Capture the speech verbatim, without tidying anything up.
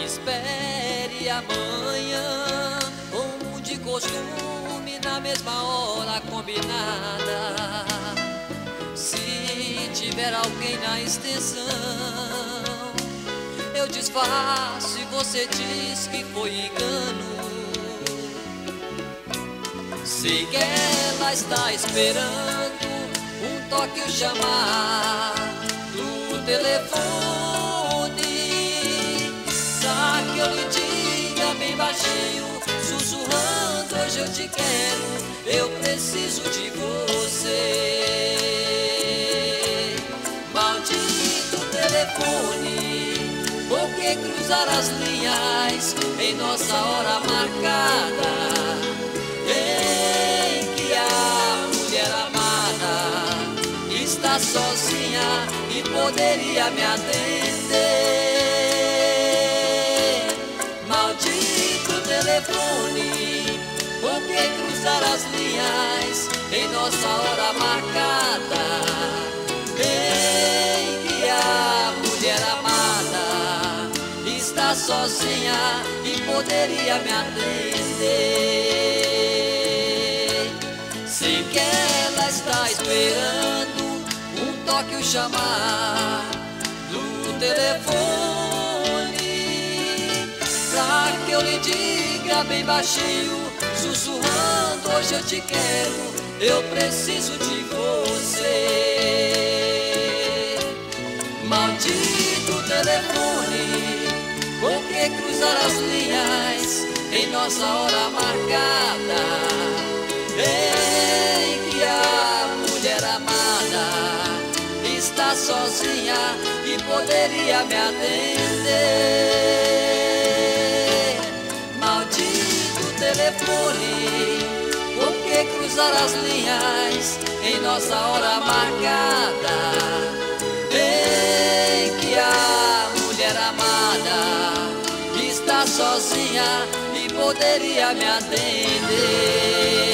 Espere amanhã, como de costume, na mesma hora combinada. Se tiver alguém na extensão, eu disfarço e você diz que foi engano. Sei que ela está esperando um toque, o chamar do telefone, pra que eu lhe diga bem baixinho, sussurrando: hoje eu te quero, eu preciso de você. Maldito telefone, por que cruzar as linhas em nossa hora marcada, em que a mulher amada está sozinha e poderia me atender? Maldito telefone, por que cruzar as linhas em nossa hora marcada, em que a mulher amada está sozinha e poderia me atender? Sei que ela está esperando um toque, o chamar do telefone, pra que eu lhe diga bem baixinho, sussurrando: hoje eu te quero, eu preciso de você. Maldito telefone, por que cruzar as linhas em nossa hora marcada, em que a mulher amada está sozinha e poderia me atender? Maldito telefone, por que cruzar as linhas em nossa hora marcada, em que a mulher amada está sozinha e poderia me atender?